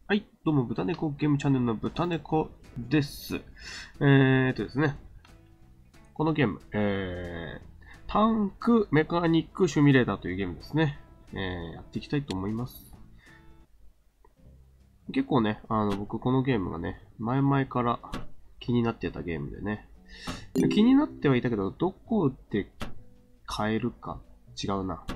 はい、どうも、豚猫ゲームチャンネルの豚猫です。ですね、このゲーム、タンクメカニックシミュレーターというゲームですね。やっていきたいと思います。結構ね、僕このゲームがね、前々から気になってたゲームでね、気になってはいたけど、どこで買えるか違うな。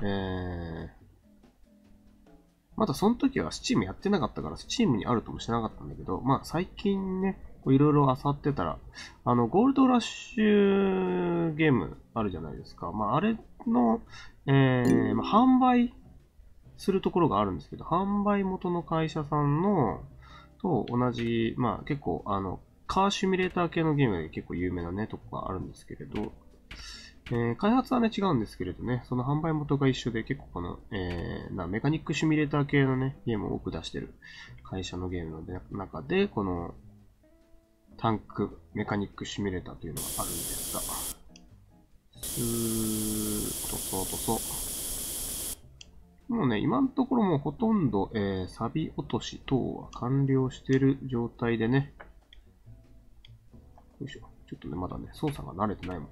まだその時は Steam やってなかったから Steam にあるともしなかったんだけど、まあ最近ね、いろいろ漁ってたら、ゴールドラッシュゲームあるじゃないですか。まああれの、まあ、販売するところがあるんですけど、販売元の会社さんの、と同じ、まあ結構カーシミュレーター系のゲームで結構有名なね、とこがあるんですけれど、開発はね、違うんですけれどね、その販売元が一緒で、結構この、メカニックシミュレーター系のね、ゲームを多く出してる会社のゲームの中で、このタンクメカニックシミュレーターというのがあるんですが、スーッとそうとそう。もうね、今のところもうほとんど、サビ落とし等は完了している状態でね、よいしょ。ちょっとね、まだね、操作が慣れてないもん。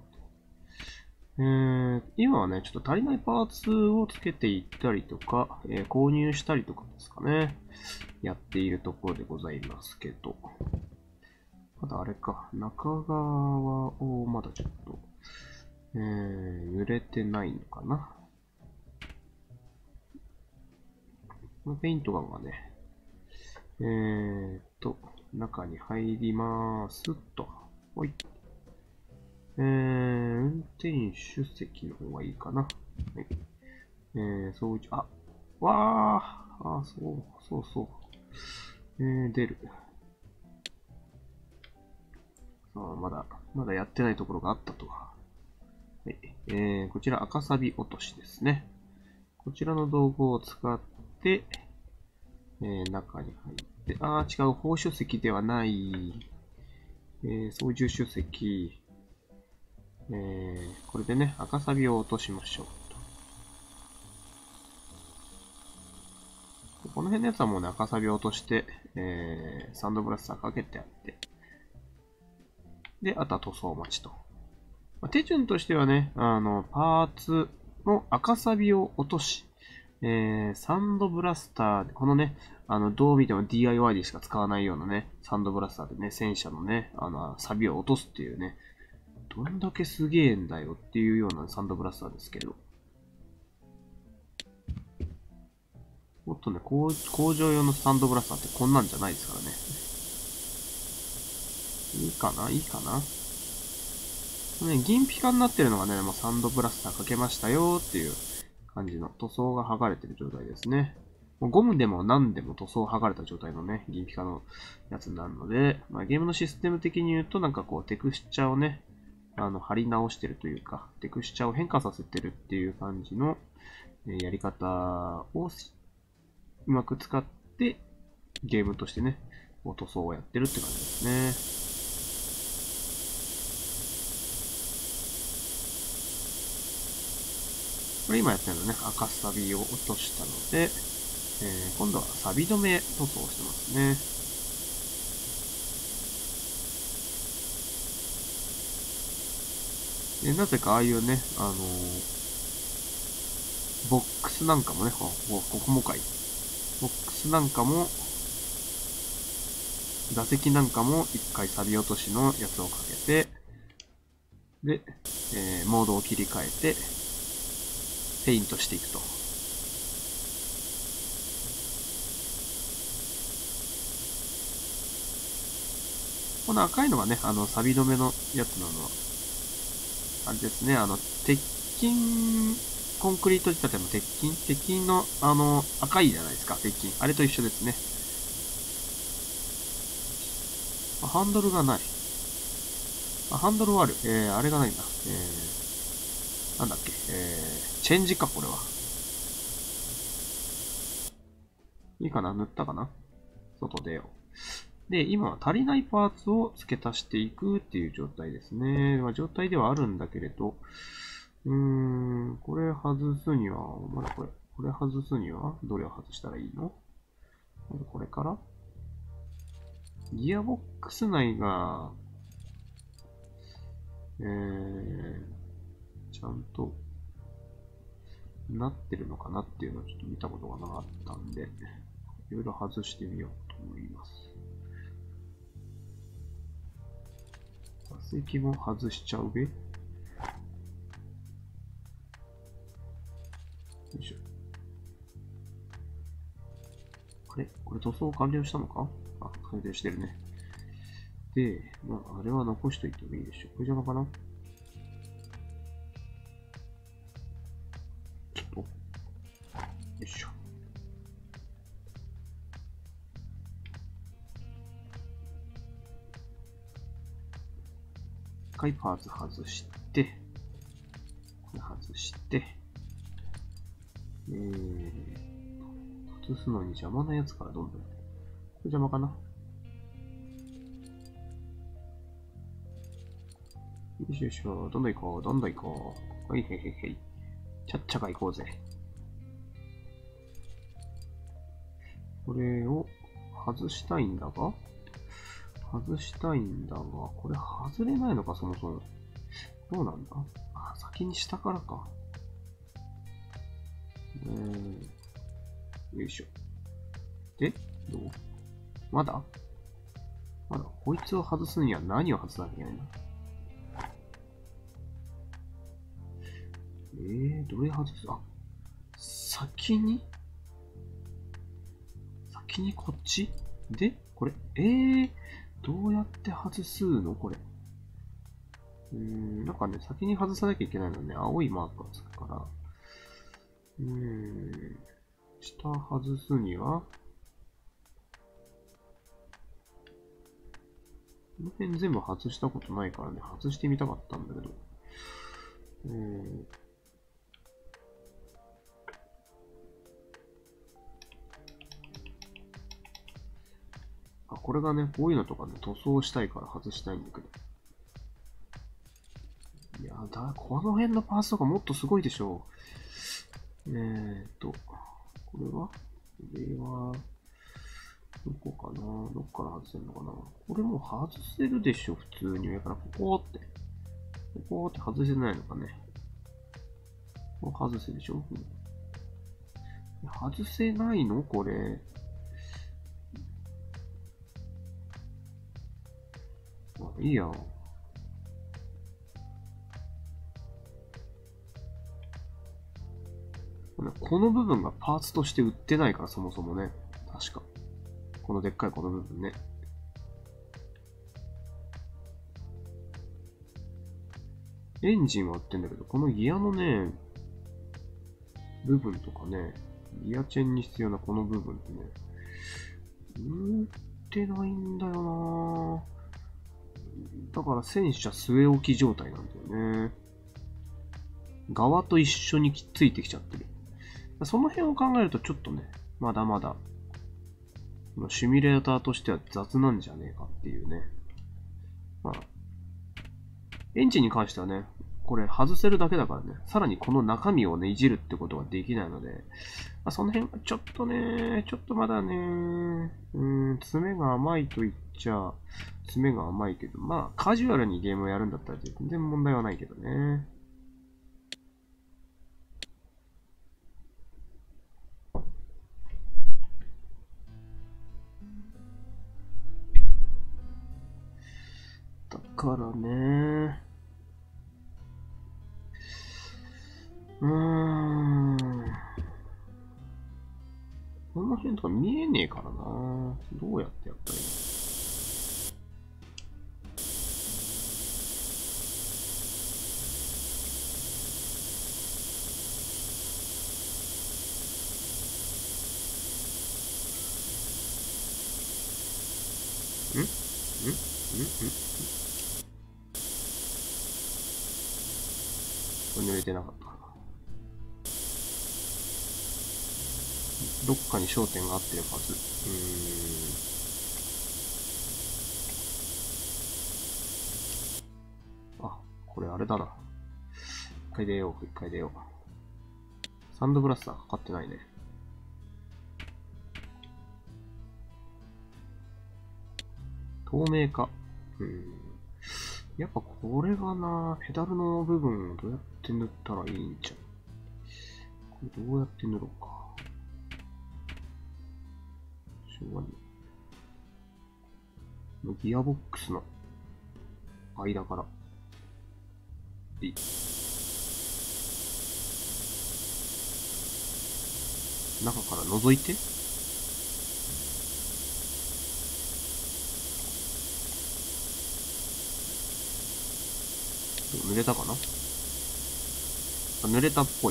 今はね、ちょっと足りないパーツをつけていったりとか、購入したりとかですかね。やっているところでございますけど。まだあれか、中側をまだちょっと、濡れてないのかな。ペイントガンがね、中に入りますと。ほい。運転手席の方がいいかな。はい。そう、わー、そう。出る。まだやってないところがあったとは。はい。こちら赤サビ落としですね。こちらの道具を使って、中に入って、違う、放射石ではない、操縦手席、これでね、赤サビを落としましょうと。この辺のやつはもうね、赤サビを落として、サンドブラスターかけてあって、で、あとは塗装待ちと。手順としてはね、パーツの赤サビを落とし、サンドブラスター、このね、どう見ても DIY でしか使わないようなね、サンドブラスターでね、戦車のね、サビを落とすっていうね、どんだけすげえんだよっていうようなサンドブラスターですけど。もっとね、工場用のサンドブラスターってこんなんじゃないですからね。いいかないいかなね、銀ピカになってるのがね、もうサンドブラスターかけましたよっていう感じの塗装が剥がれてる状態ですね。もうゴムでも何でも塗装剥がれた状態のね、銀ピカのやつになるので、まあ、ゲームのシステム的に言うとなんかこうテクスチャーをね、貼り直してるというか、テクスチャーを変化させてるっていう感じのやり方をうまく使ってゲームとしてね、塗装をやってるって感じですね。これ今やってるのね、赤サビを落としたので、今度はサビ止め塗装をしてますね。でなぜかああいうね、ボックスなんかもね、ここもかい。ボックスなんかも、座席なんかも一回サビ落としのやつをかけて、で、モードを切り替えて、ペイントしていくと。この赤いのがね、サビ止めのやつなのは、あれですね、鉄筋、コンクリート仕立ての鉄筋の、赤いじゃないですか、鉄筋。あれと一緒ですね。ハンドルがない。ハンドルはある。あれがないんだ。なんだっけ。チェンジか、これは。いいかな塗ったかな外出よう。で、今は足りないパーツを付け足していくっていう状態ですね。まあ、状態ではあるんだけれど、これ外すには、まだこれ外すには、どれを外したらいいのまずこれからギアボックス内が、ちゃんとなってるのかなっていうのをちょっと見たことがなかったんで、いろいろ外してみようと思います。座席も外しちゃうべ。よいしょ。あれこれ塗装完了したのか？あ、完了してるね。で、まあ、あれは残しといてもいいでしょう。これ邪魔かな？ちょっと。よいしょ。一回パーツ外して、これ外して、外すのに邪魔なやつからどんどん。これ邪魔かな？よしよしよ、どんどん行こう、どんどん行こう。はいへへへい。ちゃっちゃか行こうぜ。これを外したいんだが、外したいんだが、これ外れないのか、そもそも。どうなんだ？あ、先に下からか。よいしょ。で、どう？まだこいつを外すには何を外さなきゃいけないんだ？どれ外す？あ、先にこっちで、これ、どうやって外すのこれ。なんかね、先に外さなきゃいけないのね、青いマークがつくから。下外すには、この辺全部外したことないからね、外してみたかったんだけど。あ、これがね、こういうのとかね、塗装したいから外したいんだけど。いやだ、この辺のパーツとかもっとすごいでしょう。これは、どこかな？どっから外せるのかな？これもう外せるでしょ、普通に上から。ここって外せないのかね。これ外せでしょ？外せないのこれ。まあ、いいや。この部分がパーツとして売ってないから、そもそもね。確か。このでっかいこの部分ね。エンジンは売ってんだけど、このギアのね、部分とかね、ギアチェンに必要なこの部分ってね、売ってないんだよな。だから戦車据え置き状態なんだよね。側と一緒についてきちゃってる。その辺を考えるとちょっとね、まだまだ、シミュレーターとしては雑なんじゃねえかっていうね。まあ、エンジンに関してはね、これ外せるだけだからね、さらにこの中身をね、いじるってことができないので、まあ、その辺はちょっとね、ちょっとまだね、爪が甘いと言っちゃ、爪が甘いけど、まあ、カジュアルにゲームをやるんだったら全然問題はないけどね。だからね、この辺とか見えねえからな。どうやってやったらいいの？これ濡れてなかったかな。どっかに焦点が合ってるはず。あ、これあれだな。一回出よう。サンドブラスターかかってないね。 透明化。やっぱこれがな、ペダルの部分をどうやって塗ったらいいんじゃん。これどうやって塗ろうか。しょうがない。ギアボックスの間から。中から覗いて。濡れたかな。濡れたっぽい。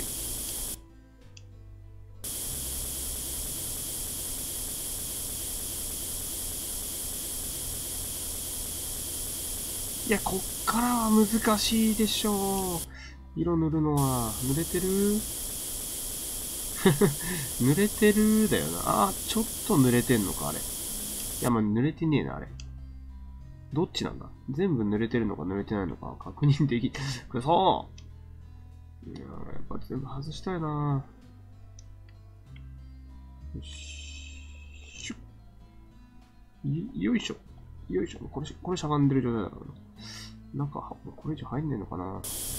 いや、こっからは難しいでしょう。色塗るのは。濡れてる濡れてるだよな。ちょっと濡れてんのか、あれ。いや、まあ、濡れてねえな、あれ。どっちなんだ。全部濡れてるのか濡れてないのか確認でき、これさ、いや、やっぱ全部外したいな。よしよいしょ。よいしょ。これしゃがんでる状態だからな。中、これ以上入んねえのかな。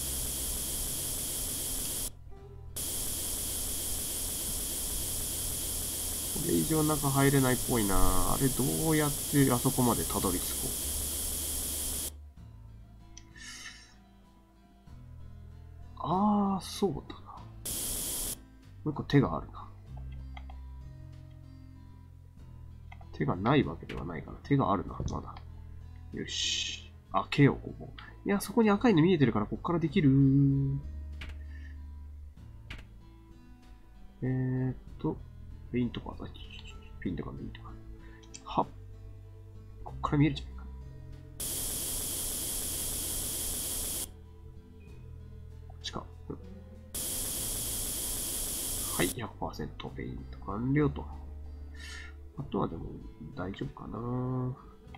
これ以上中入れないっぽいな。あれどうやってあそこまでたどり着こう。そうだな。もう一個手があるな。手がないわけではないから、手があるな、まだ。よし。開けよう、ここ。いや、そこに赤いの見えてるから、こっからできる。ペイントか。ペイントか、ペイントか。はっ。こっから見えるじゃないか。こっちか。はい、100% ペイント完了と。あとはでも大丈夫かな。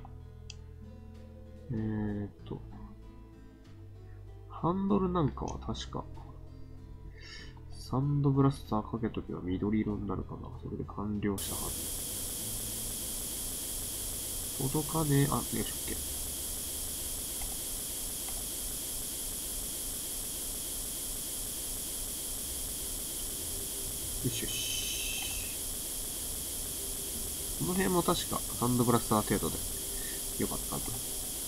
ハンドルなんかは確か、サンドブラスターかけとけば緑色になるかな。それで完了したはず。届かねえ。よし、OK。よしよし。この辺も確かサンドブラスター程度でよかったはず。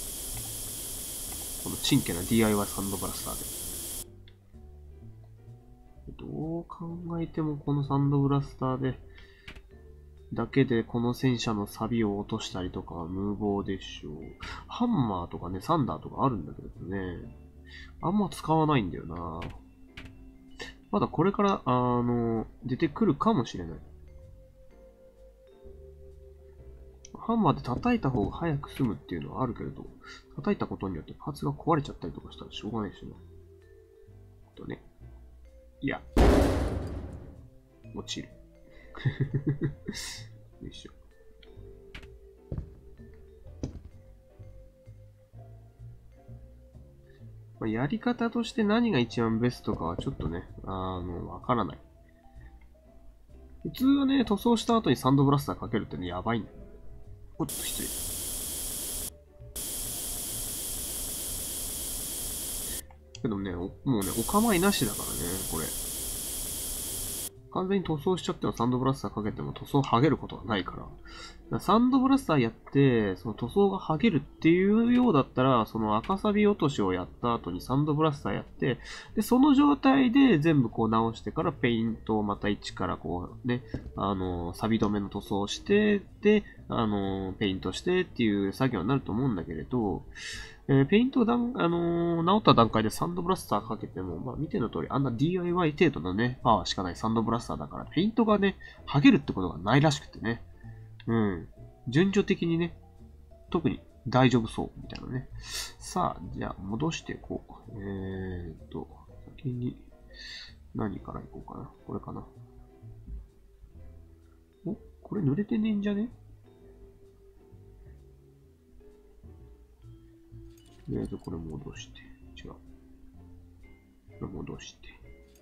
このチンケな DIY サンドブラスターで。どう考えてもこのサンドブラスターで、だけでこの戦車の錆を落としたりとかは無謀でしょう。ハンマーとかね、サンダーとかあるんだけどね。あんま使わないんだよな。まだこれから、出てくるかもしれない。ハンマーで叩いた方が早く済むっていうのはあるけれど、叩いたことによってパーツが壊れちゃったりとかしたらしょうがないしね。ね。いや。落ちる。よいしょ。まあ、やり方として何が一番ベストかはちょっとね、わからない。普通はね、塗装した後にサンドブラスターかけるってね、やばいんだよ。おっと、失礼。けどね、もうね、お構いなしだからね、これ。完全に塗装しちゃってもサンドブラスターかけても塗装剥げることはないから。サンドブラスターやって、その塗装が剥げるっていうようだったら、その赤サビ落としをやった後にサンドブラスターやって、で、その状態で全部こう直してからペイントをまた一からこうね、サビ止めの塗装をして、で、ペイントしてっていう作業になると思うんだけれど、ペイント直った段階でサンドブラスターかけても、まあ見ての通り、あんな DIY 程度のね、パワーしかないサンドブラスターだから、ペイントがね、剥げるってことがないらしくてね。うん。順序的にね、特に大丈夫そう、みたいなね。さあ、じゃあ戻していこう。先に、何からいこうかな。これかな。これ濡れてねえんじゃね？とりあえずこれ戻して。違う。これ戻して。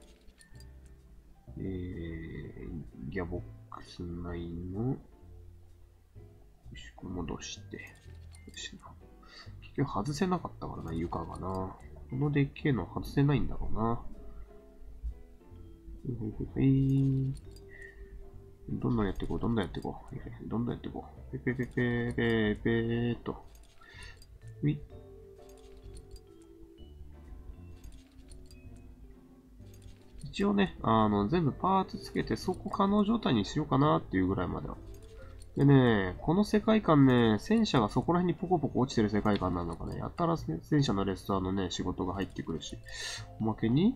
ギャボックス内の、よし、これ戻して。 結局外せなかったからな、床がな。このでっけえの外せないんだろうな。どんどんやっていこう、どんどんやっていこう。どんどんやっていこう。ペペペペペペーっと。一応ね、全部パーツつけて走行可能状態にしようかなっていうぐらいまでは。でね、この世界観ね、戦車がそこら辺にポコポコ落ちてる世界観なのかね、やたら戦車のレストランのね、仕事が入ってくるし、おまけに、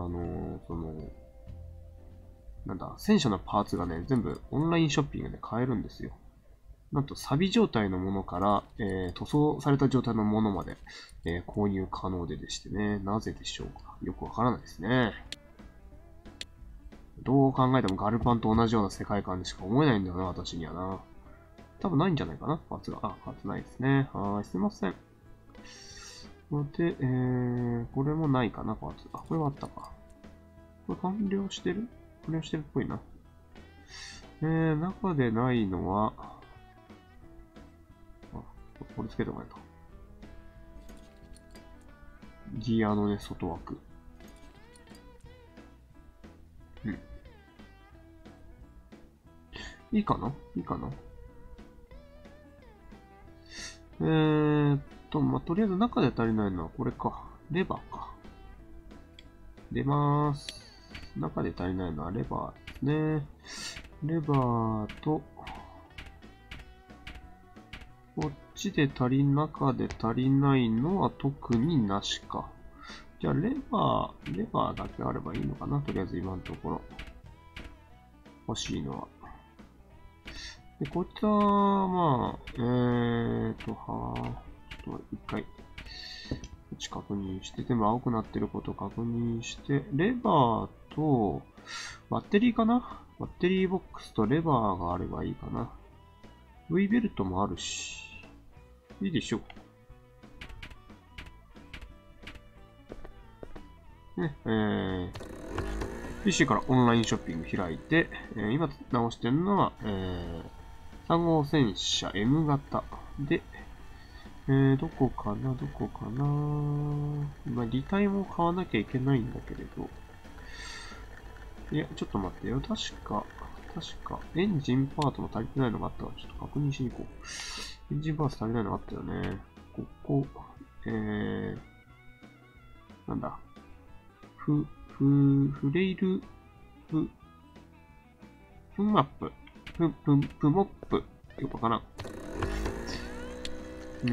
なんだ、戦車のパーツがね、全部オンラインショッピングで買えるんですよ。なんと、サビ状態のものから、塗装された状態のものまで、購入可能でしてね、なぜでしょうか。よくわからないですね。どう考えてもガルパンと同じような世界観でしか思えないんだよな、私にはな。多分ないんじゃないかな、パーツが。あ、パーツないですね。はい、すいません。で、これもないかな、パーツ。あ、これはあったか。これ完了してる完了してるっぽいな。中でないのは、これつけてもらえた。ギアのね、外枠。うん。いいかないいかなとりあえず中で足りないのはこれか。レバーか。出まーす。中で足りないのはレバーですね。レバーと、こっちで中で足りないのは特になしか。じゃあ、レバーだけあればいいのかなとりあえず今のところ。欲しいのは。で、こっちは、まあ、ちょっと一回、こっち確認して、全部青くなってることを確認して、レバーと、バッテリーかなバッテリーボックスとレバーがあればいいかな。V ベルトもあるし、いいでしょう。ね、PC からオンラインショッピング開いて、今直してるのは、3号戦車 M 型で、どこかなまあ、履帯も買わなきゃいけないんだけれど。いや、ちょっと待ってよ。確か、エンジンパートも足りてないのがあったから、ちょっと確認しに行こう。エンジンパート足りないのがあったよね。ここ、なんだ。フレイル、フマップ、プモップ、よくわからん。フ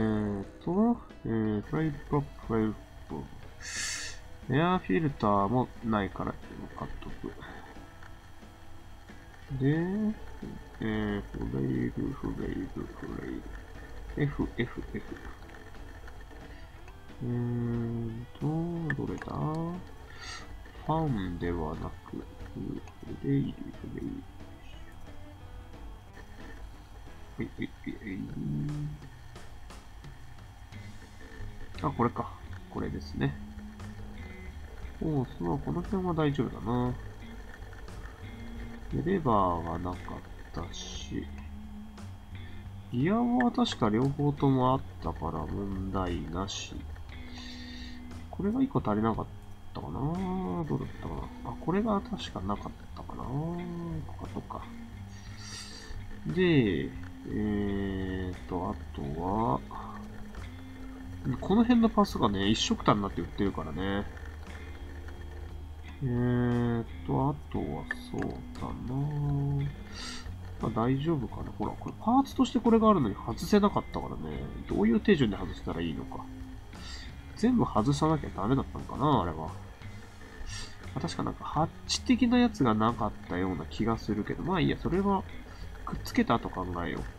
ライルプロップ、フライルプロップ。エアフィルターもないからっていうのを買っとく。で、フレイル、F。どれだファンではなく、フレイル。あ、これか。これですね。この辺は大丈夫だな。レバーがなかったし、ギアは確か両方ともあったから問題なし。これが1個足りなかったかなどうだったかなあ、これが確かなかったかなとか。で、あとは、この辺のパスがね、一色単になって売ってるからね。あとはそうだなまあ大丈夫かなほら、これパーツとしてこれがあるのに外せなかったからね。どういう手順で外したらいいのか。全部外さなきゃダメだったのかなあれは。確かなんかハッチ的なやつがなかったような気がするけど、まあいいや、それはくっつけた後考えよう。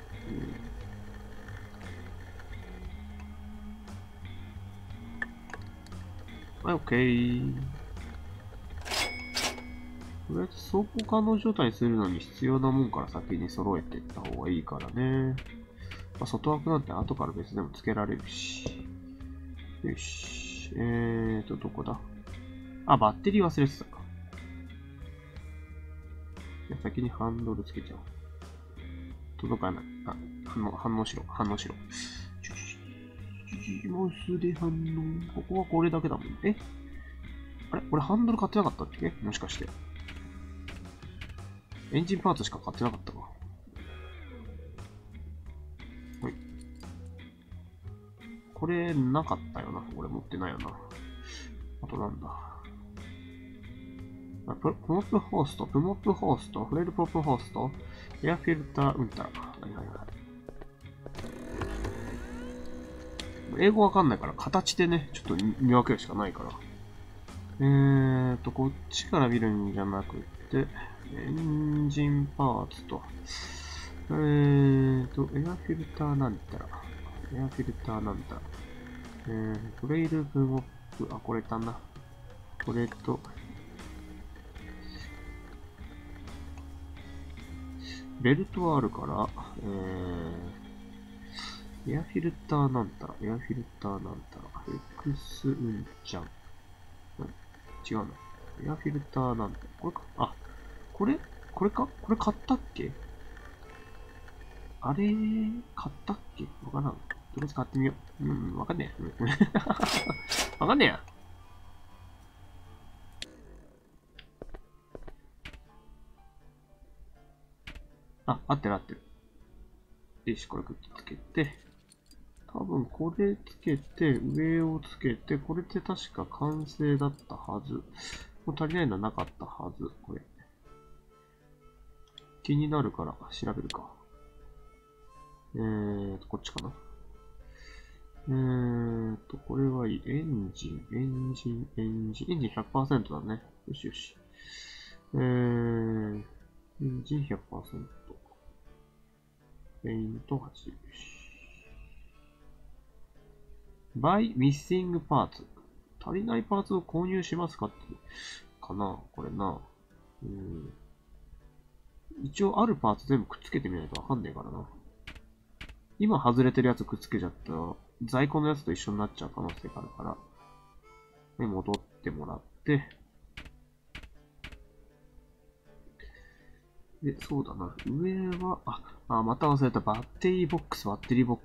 はい、オッケー。とりあえず走行可能状態にするのに必要なもんから先に揃えていった方がいいからね。まあ、外枠なんて後から別でも付けられるし。よし。どこだあ、バッテリー忘れてたか。先にハンドルつけちゃおう。届かない。あ、反応しろ。 マウスで反応。ここはこれだけだもん。あれ俺ハンドル買ってなかったっけもしかして。エンジンパーツしか買ってなかったか。はい。これなかったよな。俺持ってないよな。あとなんだ。プモップホースト、プモップホースト、フレルポップホースト、エアフィルター、うんたら。はいはいはい。英語わかんないから、形でね、ちょっと見分けるしかないから。こっちから見るんじゃなくて、エンジンパーツと、エアフィルターなんたら、エアフィルターなんたら、トレイルプモップ、あ、これだな。これと、ベルトはあるから、エアフィルターなんたら、エアフィルターなんたら、X うんちゃん。違うな。エアフィルターなんだ。これか。あ、これかこれ買ったっけあれ、買ったっけわからん。とりあえず買ってみよう。わかんねえ。わかんねえや。あ、合ってる合ってる。よし、これくっつけて。多分これつけて、上をつけて、これって確か完成だったはず。もう足りないのはなかったはず。これ。気になるから調べるか。こっちかな。これはいい。エンジン 100% だね。よしよし。エンジン 100%。ペイント8。よし。Buy missing parts。足りないパーツを購入しますかって、かなこれな。一応あるパーツ全部くっつけてみないとわかんねえからな。今外れてるやつくっつけちゃったら、在庫のやつと一緒になっちゃう可能性があるから。で、戻ってもらって。で、そうだな。上は、また忘れた。バッテリーボックス。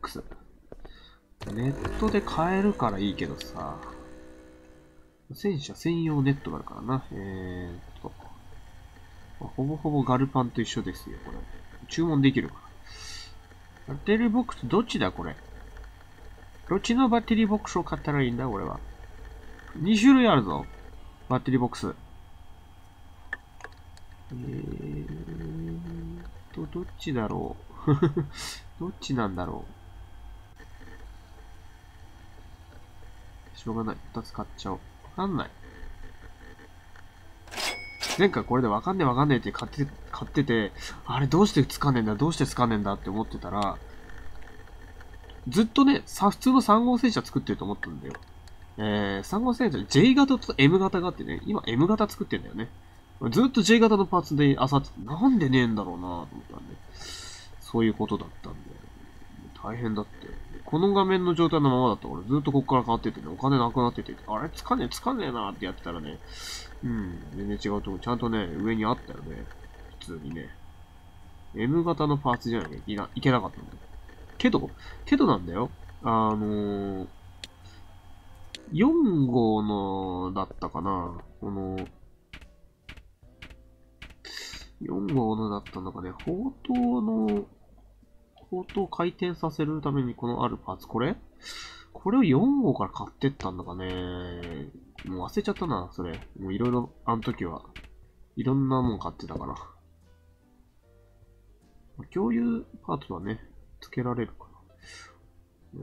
ネットで買えるからいいけどさ。戦車専用ネットがあるからな。ほぼほぼガルパンと一緒ですよ、これ。注文できるから。バッテリーボックス、どっちだ、これ。どっちのバッテリーボックスを買ったらいいんだ、俺は。2種類あるぞ。バッテリーボックス。どっちだろう。どっちなんだろう。しょうがない。2つ買っちゃおう。わかんない。前回これでわかんねえって買ってて、あれどうしてつかねえんだって思ってたら、ずっとね、普通の3号戦車作ってると思ったんだよ。3号戦車 J 型と M 型があってね、今 M 型作ってんだよね。ずっと J 型のパーツで漁ってて、なんでねえんだろうなと思ったんで。そういうことだったんで。大変だって。この画面の状態のままだと俺ずっとこっから変わっててね、お金なくなってて、あれつかねえなってやってたらね、全然違うとこちゃんとね、上にあったよね。普通にね。M 型のパーツじゃなきゃいけなかったんだよ。けどなんだよ。4号のだったかな。この、4号のだったのかね、砲塔を回転させるためにこのあるパーツ、これを4号から買ってったんだかね。もう忘れちゃったな、それ。もういろいろ、あの時は。いろんなもん買ってたから。共有パーツはね、付けられるかな。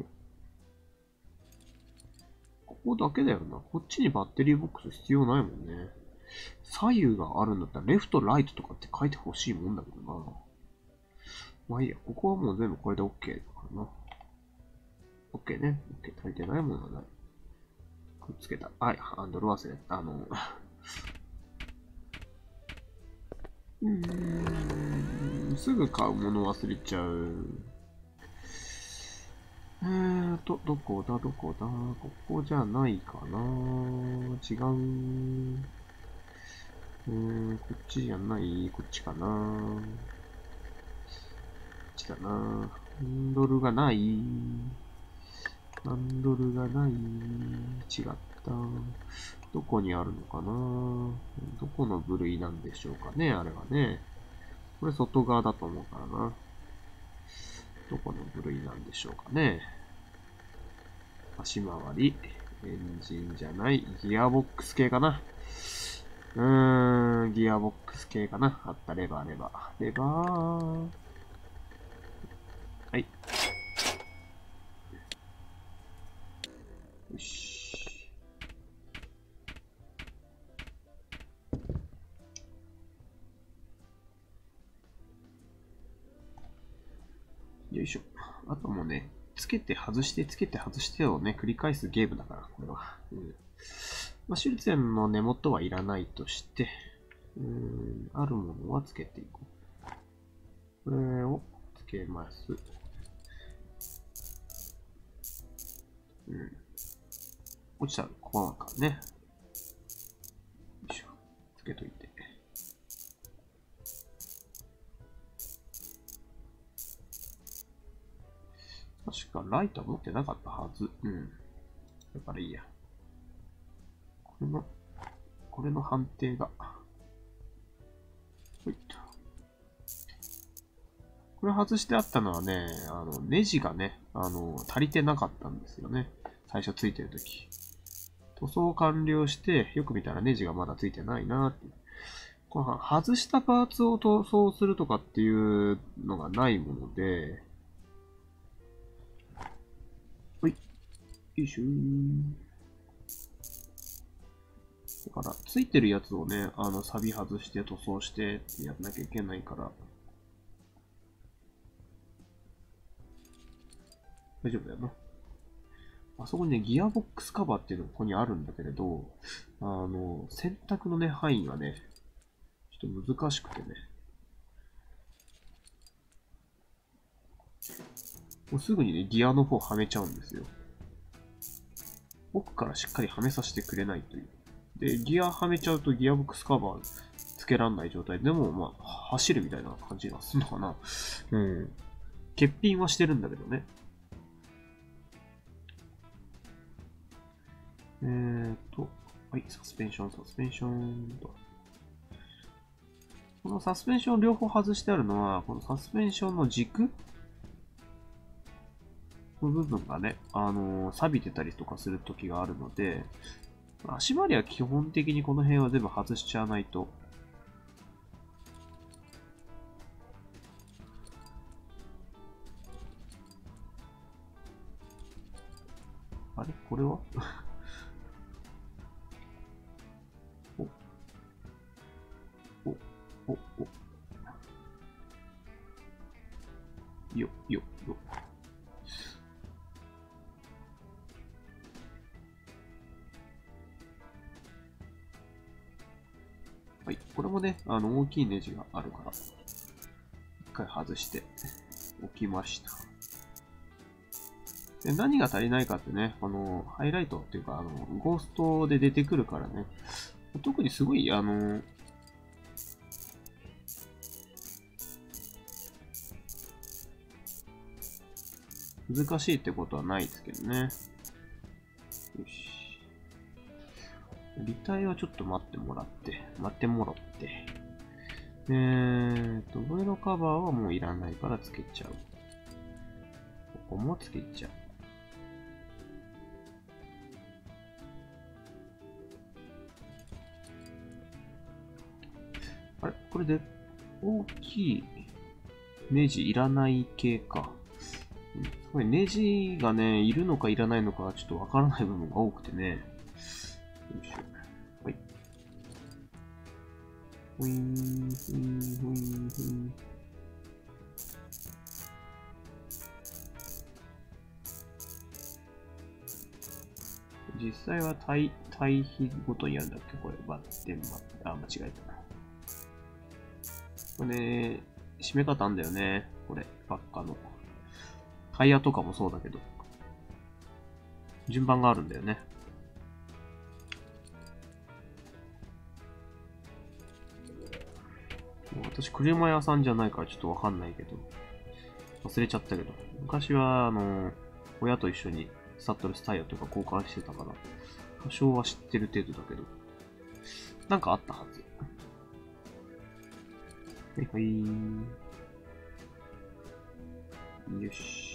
ここだけだよな。こっちにバッテリーボックス必要ないもんね。左右があるんだったら、レフト、ライトとかって書いてほしいもんだけどな。まあいいや、ここはもう全部これで OK だからな。OK ね。OK 足りてないものはない。くっつけた。はい、ハンドル忘れ。すぐ買うもの忘れちゃう。どこだここじゃないかな違う。こっちじゃないこっちかなこっちだなハンドルがない。 ハンドルがない。違った。どこにあるのかな？どこの部類なんでしょうかね、あれはね。これ外側だと思うからな。どこの部類なんでしょうかね。足回り、エンジンじゃない、ギアボックス系かな。ギアボックス系かな。あった、レバー。レバー。はい。よし。よいしょ。あともうね、つけて外してをね、繰り返すゲームだから、これは。シュルツェンの根元はいらないとして、あるものはつけていこう。これをつけます。落ちたらここなんかね。よいしょ。つけといて。確かライトは持ってなかったはず。だからいいや。これの判定が。ほいっと。これ外してあったのはね、ネジがね、足りてなかったんですよね。最初ついてるとき。塗装完了して、よく見たらネジがまだついてないなって。この外したパーツを塗装するとかっていうのがないもので、ほい。よいしょー。だから、ついてるやつをね、サビ外して塗装してってやんなきゃいけないから、大丈夫だよな。あそこにね、ギアボックスカバーっていうのがここにあるんだけれど、選択のね、範囲がね、ちょっと難しくてね。もうすぐにね、ギアの方はめちゃうんですよ。奥からしっかりはめさせてくれないという。で、ギアはめちゃうとギアボックスカバーつけらんない状態でも、まあ、走るみたいな感じがするのかな。欠品はしてるんだけどね。はい、サスペンションと。このサスペンション両方外してあるのは、このサスペンションの軸の部分がね、錆びてたりとかする時があるので、足回りは基本的にこの辺は全部外しちゃわないと。あれこれはお。よ。はい。これもね、大きいネジがあるから、一回外しておきました。で、何が足りないかってね、ハイライトっていうか、ゴーストで出てくるからね、特にすごい、難しいってことはないですけどね。よし。履体はちょっと待ってもろって。上のカバーはもういらないからつけちゃう。ここもつけちゃう。あれこれで大きいネジいらない系か。これネジがね、いるのかいらないのかちょっとわからない部分が多くてね。よいしょ。はい。ほいー。実際は対比ごとにやるんだっけこれ、間違えた。これね、締め方あんだよね。これ、ばっかの。タイヤとかもそうだけど。順番があるんだよね。私、車屋さんじゃないからちょっとわかんないけど。忘れちゃったけど。昔は、親と一緒にスタッドレスタイヤとか交換してたから、多少は知ってる程度だけど、なんかあったはず。はいはい。よし。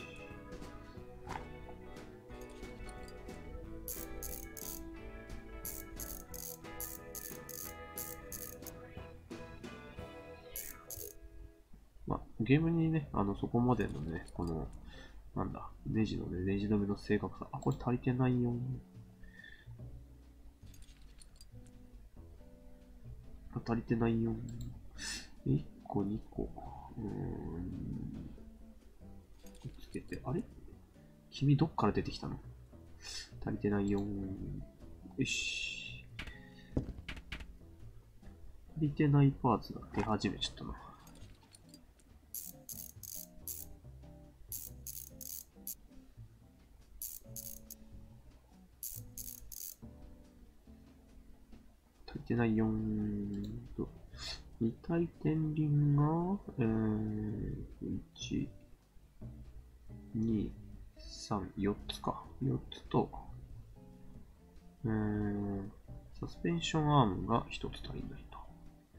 まあ、ゲームにね、そこまでのね、この、なんだ、ネジのね、ネジ止めの正確さ。あ、これ足りてないよ。足りてないよ。1個、2個。つけて、あれ君どっから出てきたの？足りてないよ。よし。足りてないパーツが出始めちゃったな。足りてないよーと。2回転輪が、1、2、3、4つか。4つと、サスペンションアームが1つ足りないと。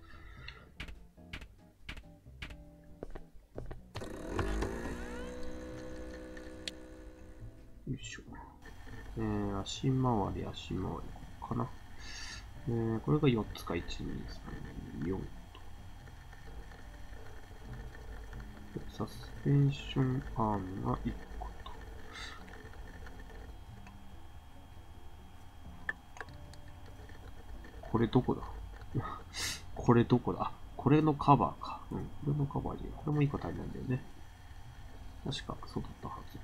よいしょ。足回りかな。これが4つか、1、2、3、4と。サスペンションアームが1個と。これどこだこれどこだ？これのカバーか。うん、これのカバーで、これも1個足りないんだよね。確か、そうだったはず。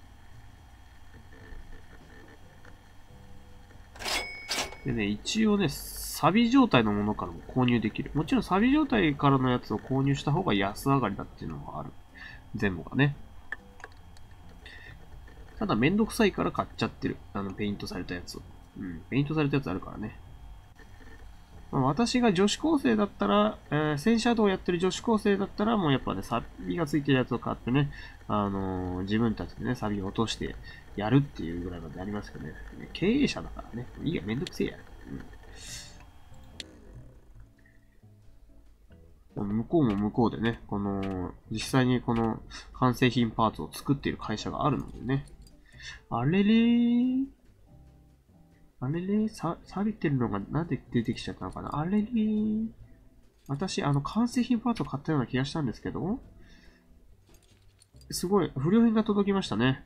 でね、一応ね、錆状態のものからも購入できる。もちろん錆状態からのやつを購入した方が安上がりだっていうのもある。全部がね。ただめんどくさいから買っちゃってる。ペイントされたやつ。うん、ペイントされたやつあるからね。まあ、私が女子高生だったら、戦車道をやってる女子高生だったら、もうやっぱね、錆がついてるやつを買ってね、自分たちでね、錆を落としてやるっていうぐらいまでありますけどね。経営者だからね。いいや、めんどくせえや。うん、向こうも向こうでね、実際にこの完成品パーツを作っている会社があるのでね。あれれーあれれ錆びてるのがなんで出てきちゃったのかな。あれれ私、完成品パーツを買ったような気がしたんですけど、すごい、不良品が届きましたね。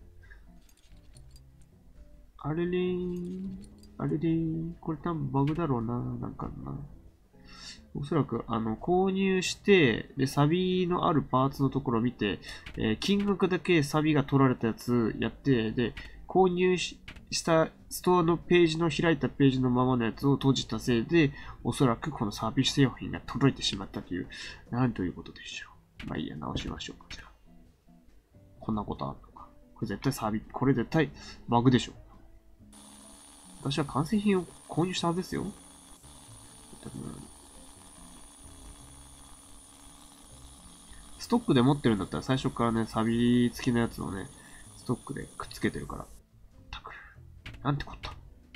あれれあれれこれ多分バグだろうな、なんかな。おそらく、購入して、で、サビのあるパーツのところを見て、金額だけサビが取られたやつやって、で、購入したストアのページの開いたページのままのやつを閉じたせいで、おそらくこのサービス製品が届いてしまったという、なんということでしょう。まあいいや、直しましょうか、じゃあ。こんなことあるのか。これ絶対これ絶対バグでしょ。私は完成品を購入したはずですよ。ストックで持ってるんだったら最初からね、サビ付きのやつをね、ストックでくっつけてるから。たく。なんてこった。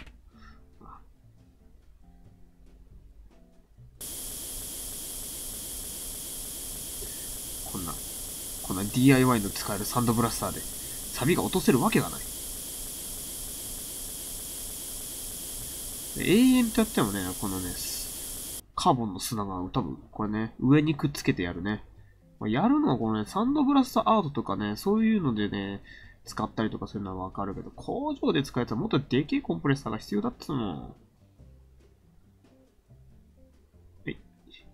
こんな DIY の使えるサンドブラスターで、サビが落とせるわけがない。永遠とやってもね、このね、カーボンの砂が多分、これね、上にくっつけてやるね。やるのはこのね、サンドブラスターアートとかね、そういうのでね、使ったりとかするのはわかるけど、工場で使うやつはもっとでけえコンプレッサーが必要だっつうの。はい。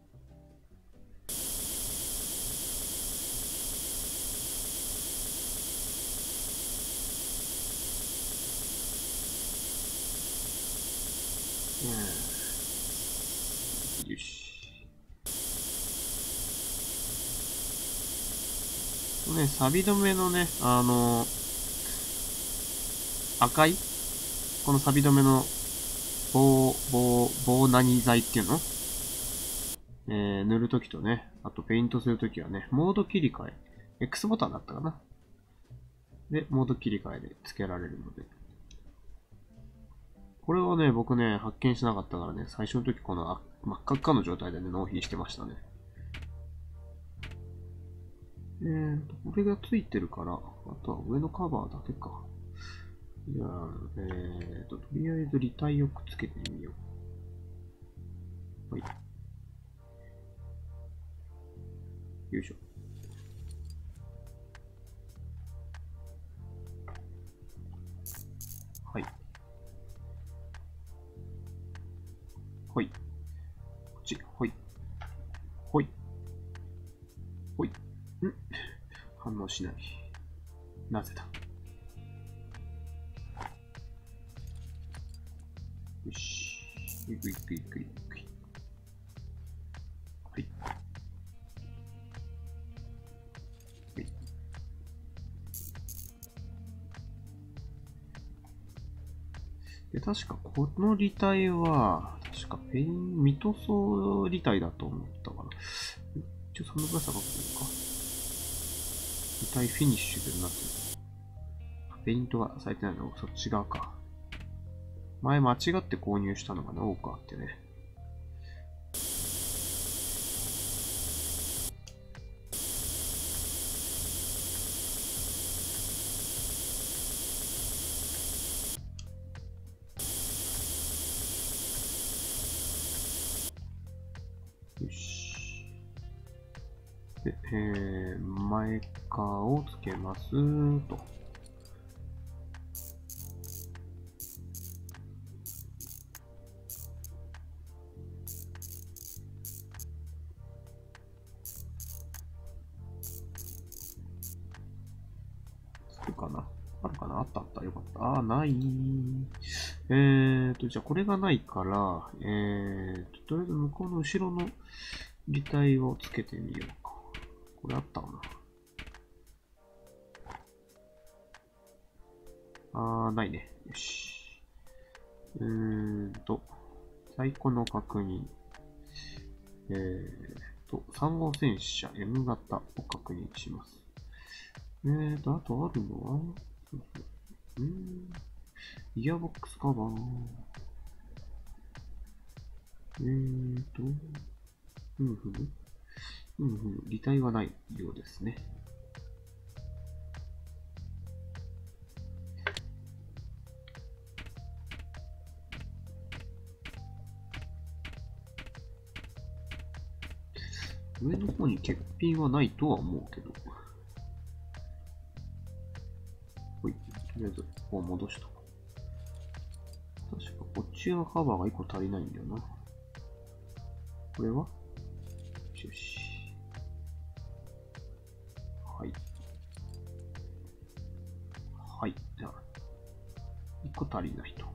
よし。ね、錆止めのね、赤いこの錆止めの棒何剤っていうの塗るときとね、あとペイントするときはね、モード切り替え。X ボタンだったかな。 で、モード切り替えで付けられるので。これをね、僕ね、発見しなかったからね、最初の時この真っ赤っかの状態でね、納品してましたね。これが付いてるから、あとは上のカバーだけか。じゃあ、とりあえず履帯をくっつけてみよう。はい。よいしょ。はい。ほい。こっち、ほい。ほい。ほい。反応しない。なぜだ。よし。いくいくいくいく。はい。はい。で、確かこの履帯は、確かペイン、ミトソ履帯だと思ったかな。一応そのブラサが来るか。履帯フィニッシュでなってる。ペイントがされてないのそっち側か。前間違って購入したのがね、多くあってね。よし。で、前側をつけますと。つくかなあるかなあったあった。よかった。あー、ない。じゃあこれがないから、とりあえず向こうの後ろの履帯をつけてみようか。これあったかなないね。よし。在庫の確認。3号戦車 M 型を確認します。あとあるのは、イヤーボックスカバー。履帯はないようですね。上の方に欠品はないとは思うけど。ほい。とりあえず、ここは戻した。確かこっちのカバーが1個足りないんだよな。これはよし。はい。はい。じゃあ、1個足りないと。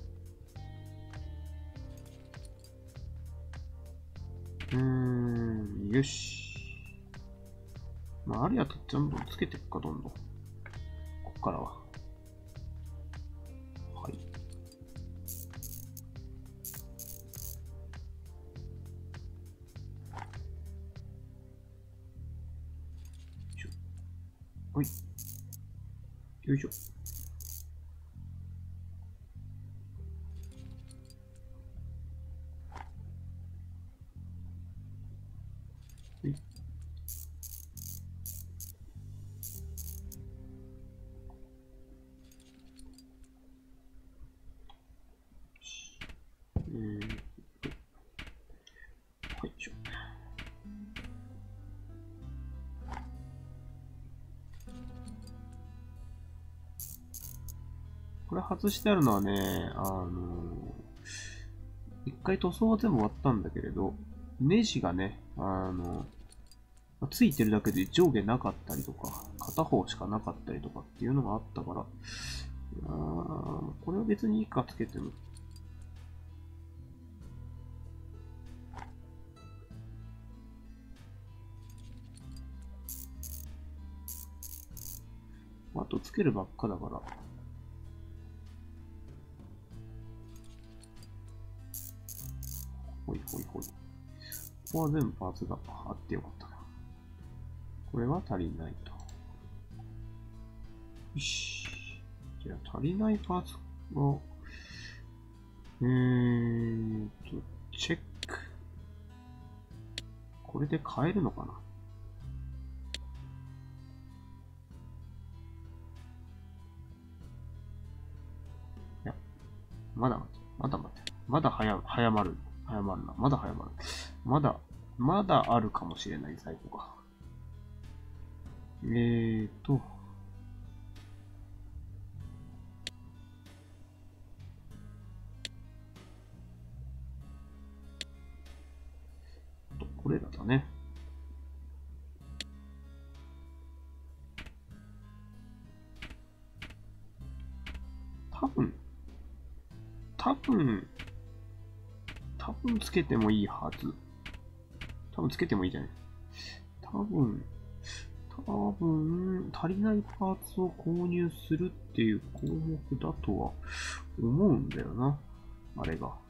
よし。まあ、あれやと全部つけていくか、どんどん。こっからは。はい。はい。よいしょ。はい。はい、しょ。これ外してあるのはね、一回塗装は全部終わったんだけれど、ネジがね、ついてるだけで上下なかったりとか、片方しかなかったりとかっていうのがあったから、これは別にいいかつけても。あとつけるばっかだから。ほいほいほい。ここは全部パーツがあってよかったな。これは足りないと。 よし。じゃあ足りないパーツを、チェック。これで買えるのかな？いや、まだ待って。まだ早まるな。まだ早まる。まだあるかもしれない、在庫が。これらだね。多分つけてもいいはず。多分つけてもいいじゃない。多分、足りないパーツを購入するっていう項目だとは思うんだよな。あれが。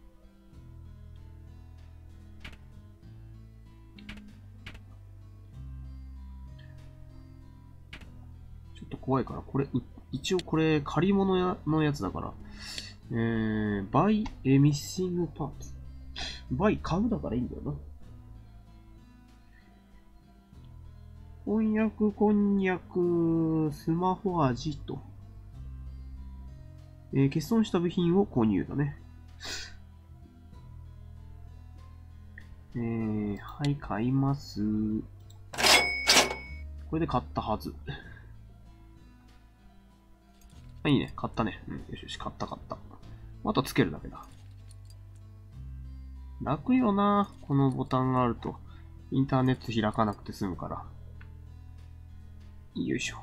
ちょっと怖いから、一応これ借り物のやつだから、buy a missing parts。buy 買うだからいいんだよな。翻訳こんにゃくスマホ味と、欠損した部品を購入だね。はい、買います。これで買ったはず。いいね、買ったね。うん、よしよし、買った。あとつけるだけだ。楽よな、このボタンがあると。インターネット開かなくて済むから。よいしょ。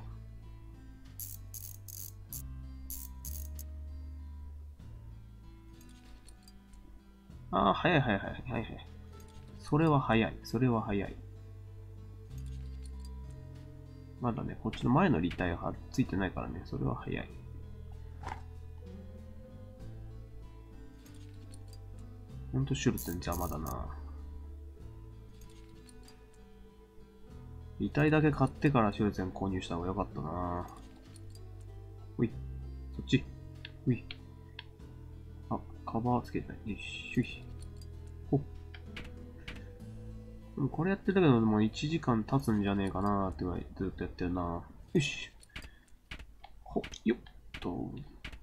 早い。それは早い。まだね、こっちの前の立体はついてないからね、それは早い。ほんとシュルツン邪魔だな。立体だけ買ってからシュルツン購入した方がよかったな。ほい。そっち。ほい。カバーつけたい。よしい。ほっ。これやってたけど、もう1時間経つんじゃねえかなーってぐらいずっとやってるな。よし。ほっ、よっと。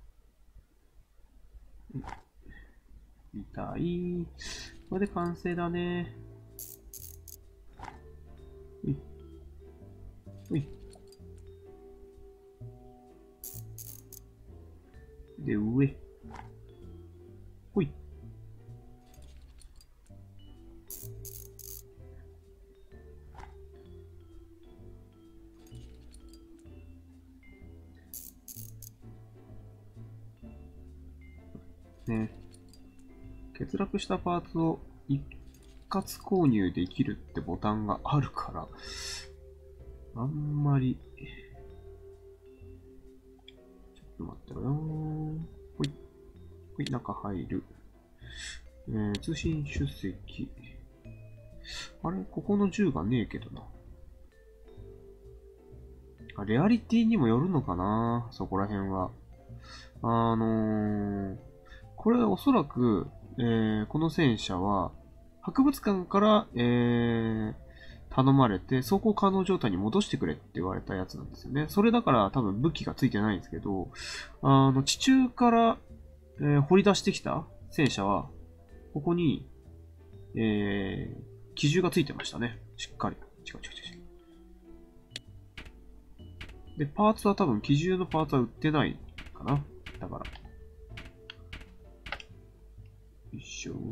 痛い。これで完成だね。うい。うい。で、上。ほい。ね。欠落したパーツを一括購入できるってボタンがあるから、あんまり、ちょっと待ってろよー。ほい。ほい、中入る。通信出席。あれここの銃がねえけどな。レアリティにもよるのかなそこら辺は。これおそらく、この戦車は、博物館から、頼まれて、走行可能状態に戻してくれって言われたやつなんですよね。それだから多分武器がついてないんですけど、地中から、掘り出してきた戦車は、ここに、機銃がついてましたね。しっかり。違う。で、パーツは多分、機銃のパーツは売ってないかな。だから。よいしょー。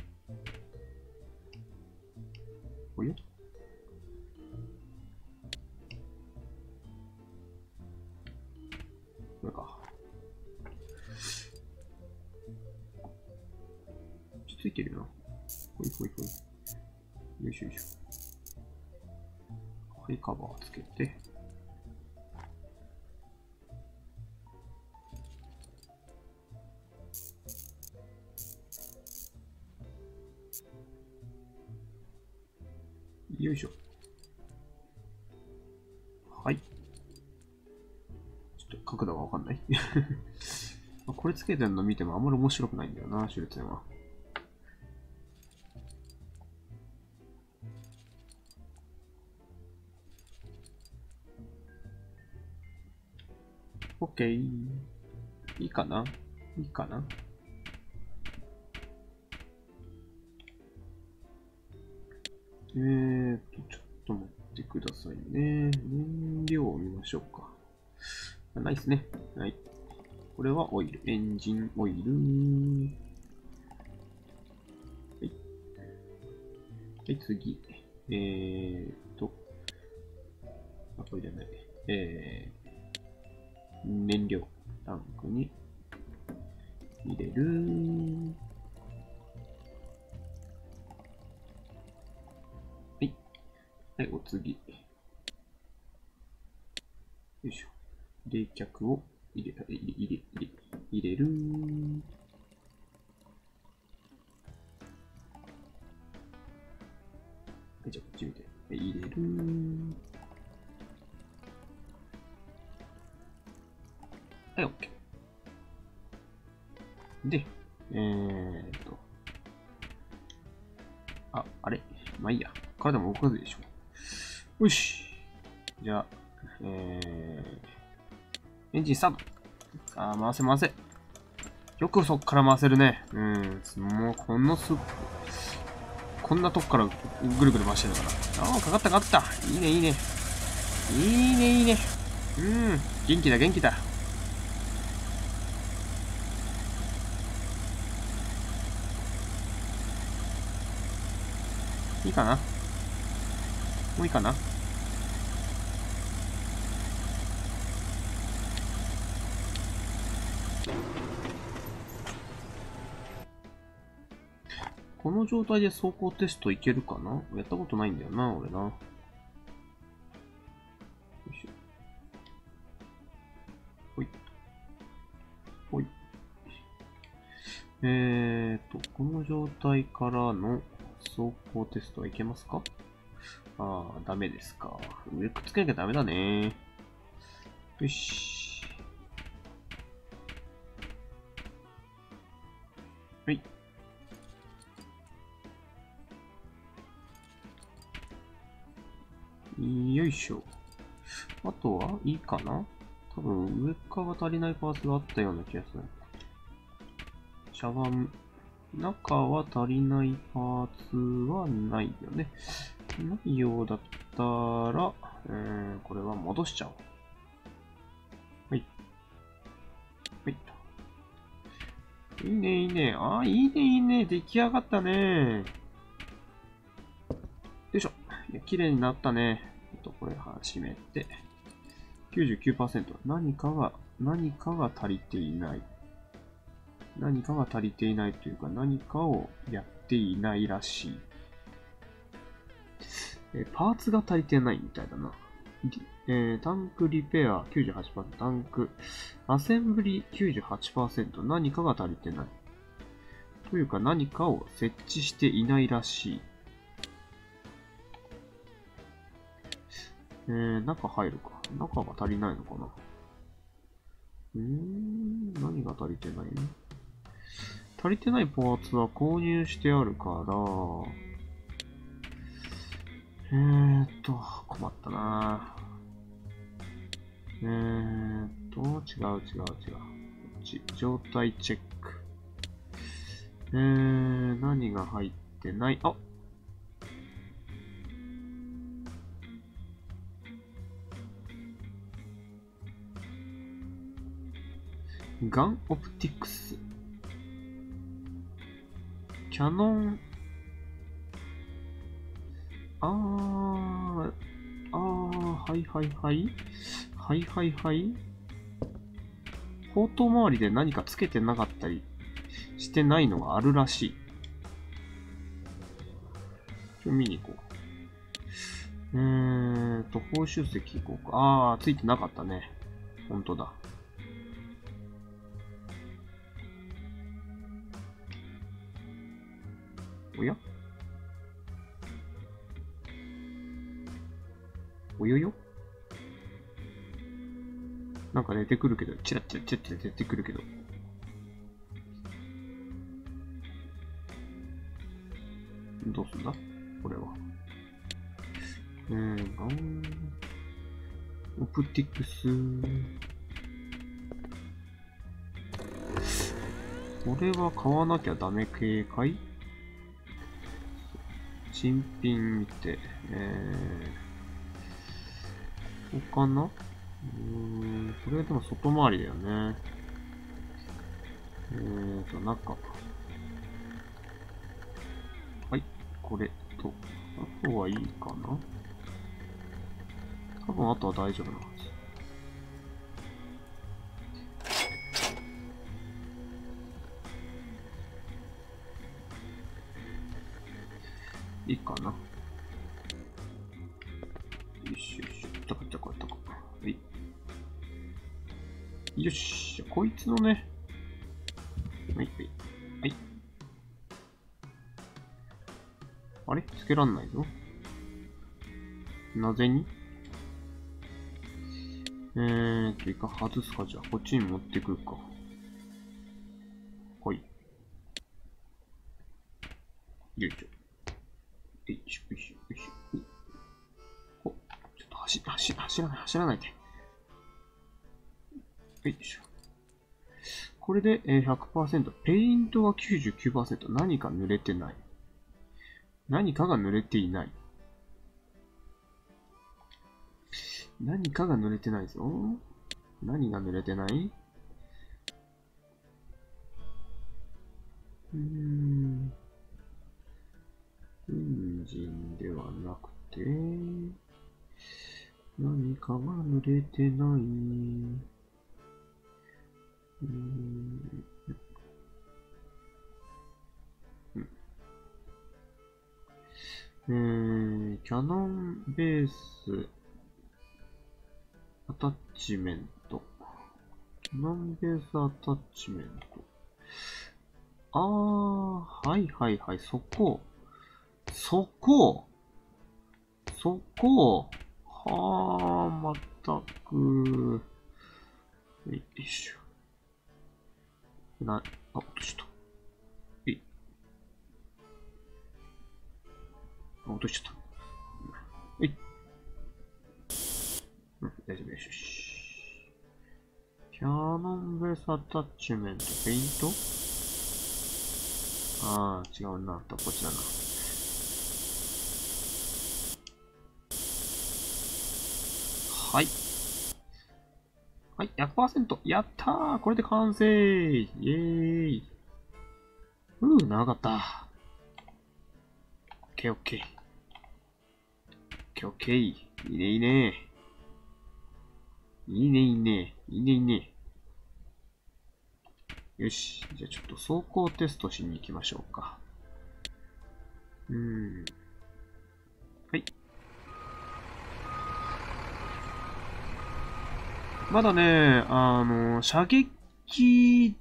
およこれか。ついてるよな。ほい。よいしょ。はい、カバーつけて。よいしょ。はい。 角度がわかんないこれつけてるの見てもあんまり面白くないんだよな、手術は。OK。いいかないいかな。ちょっと待ってくださいね。燃料を見ましょうか。ないですね。はい。これはオイル。エンジンオイル。はい。はい、次。これじゃない。燃料タンクに入れる。はい。はい、お次。よいしょ。冷却を入れる。はい、じゃあこっち見て。入れる。はい、OK。で、あれまあいいや。体も動かずでしょ。よし。じゃあ、エンジンスタート。さあ、回せ回せ。よくそっから回せるね。もうこんなとこからぐるぐる回してるから。ああ、かかったかかった。いいね、いいね。いいね、いいね。元気だ、元気だ。いいかな？もういいかな？この状態で走行テストいけるかな？やったことないんだよな、俺な。よいしょ。ほい。ほい。この状態からの走行テストはいけますか？ああ、ダメですか。上くっつけなきゃダメだね。よし。はい。よいしょ。あとはいいかな？多分上側足りないパーツがあったような気がする。茶碗。中は足りないパーツはないよね。ないようだったら、これは戻しちゃおう。はい。はい。いいね、いいね。ああ、いいね、いいね。出来上がったね。よいしょ。いや、綺麗になったね。これ、閉めて。99%。何かが足りていない。何かが足りていないというか、何かをやっていないらしい。パーツが足りてないみたいだな。タンクリペア 98%、タンクアセンブリ 98%、何かが足りてない。というか何かを設置していないらしい。中入るか。中が足りないのかな。何が足りてないの？足りてないパーツは購入してあるから、困ったな。違う。こっち、状態チェック。何が入ってない？あ、ガンオプティクス。キャノン。はいはいはい。はいはいはい。砲塔周りで何かつけてなかったりしてないのがあるらしい。見に行こう。報酬石行こうか。ついてなかったね。ほんとだ。おや？およよ？ なんか出てくるけど、チラッチラチラチラ出てくるけど。どうすんだこれは。オプティクス。これは買わなきゃダメ系かい？新品見て、ここかな？これはでも外回りだよね。中。はい、これと、あとはいいかな？多分あとは大丈夫なはず。いいかな。よしよし。たかたかたか。はい。よし。こいつのね。はい、はい。はい。あれつけらんないぞ。なぜに一回外すか。じゃあ、こっちに持ってくるか。はい。よいしょ。よいしょ、よいしょ、よいしょ。お、ちょっと走らないで。よいしょ。これで 100%。ペイントが 99%。何か濡れてない。何かが濡れていない。何かが濡れてないぞ。何が濡れてない？エンジンではなくて、何かが濡れてない。キャノンベースアタッチメント。キャノンベースアタッチメント。はいはいはい、そこ。まったく。よいしょ。落とした。落としちゃった。大丈夫です。キャノンベースアタッチメント、ペイント？違うな。こっちだな。はい。はい、100%。やったー！これで完成！イェーイ！長かった。オッケーオッケー。オッケー。いいねいいね。いいねいいね。いいねいいね。よし。じゃあちょっと走行テストしに行きましょうか。はい。まだね、射撃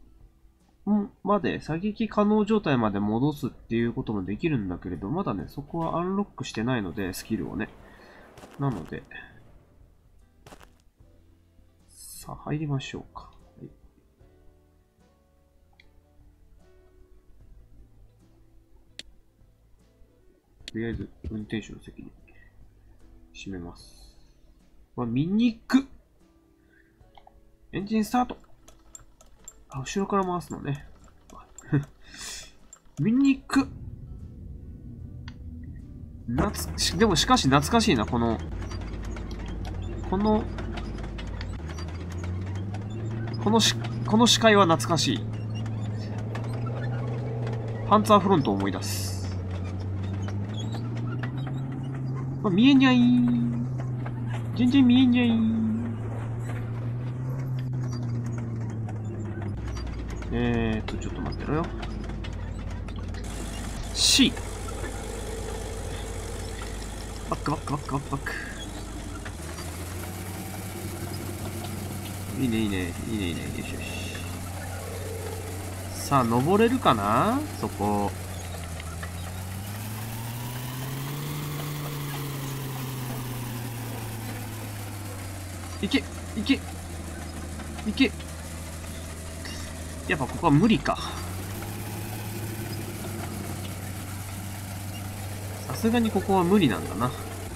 可能状態まで戻すっていうこともできるんだけれど、まだね、そこはアンロックしてないので、スキルをね。なので、さあ、入りましょうか。はい、とりあえず、運転手の席に閉めます。見に行く！エンジンスタート！後ろから回すのね。見に行く！でもしかし懐かしいな、この視界は懐かしい。パンツァーフロントを思い出す。見えにゃいー。全然見えにゃいー。ちょっと待ってろよ。C。バック。いいね。よし。さあ、登れるかな？そこ。いけ！ いけ。やっぱここは無理か。さすがにここは無理なんだな。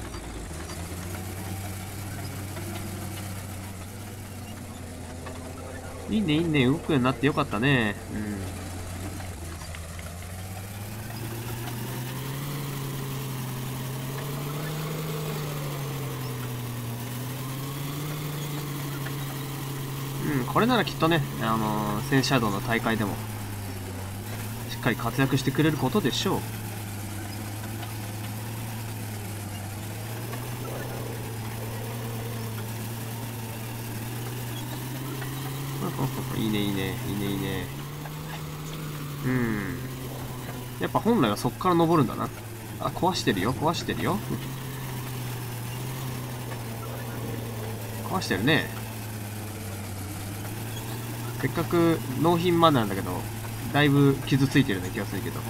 いいね、いいね。動くようになってよかったね。うん。うん、これならきっとね、戦シャドウの大会でも、しっかり活躍してくれることでしょう。いいね、いいね、いいね、いいね。うん。やっぱ本来はそっから登るんだな。あ、壊してるよ、壊してるよ。壊してるね。せっかく納品までなんだけど、だいぶ傷ついてるような気がするけど。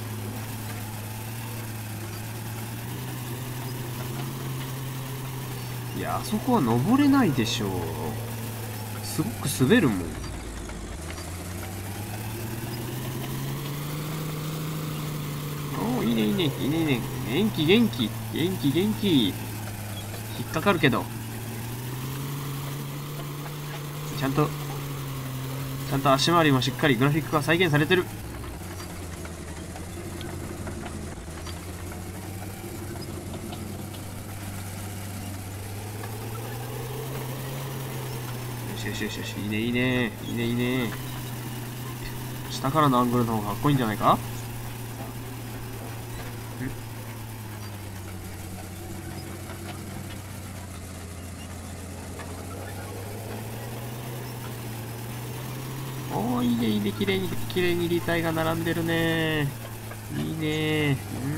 いや、あそこは登れないでしょう。すごく滑るもん。おー、いいね、いいね、いいね、いいね。元気、元気、元気、元気。引っかかるけど。ちゃんと足回りもしっかりグラフィックが再現されてる。よしよしよしよし、いいね、いいね、いいね、いいね。下からのアングルの方がかっこいいんじゃないか。おー、いいね、いいね、綺麗に立体が並んでるね。いいね。うん。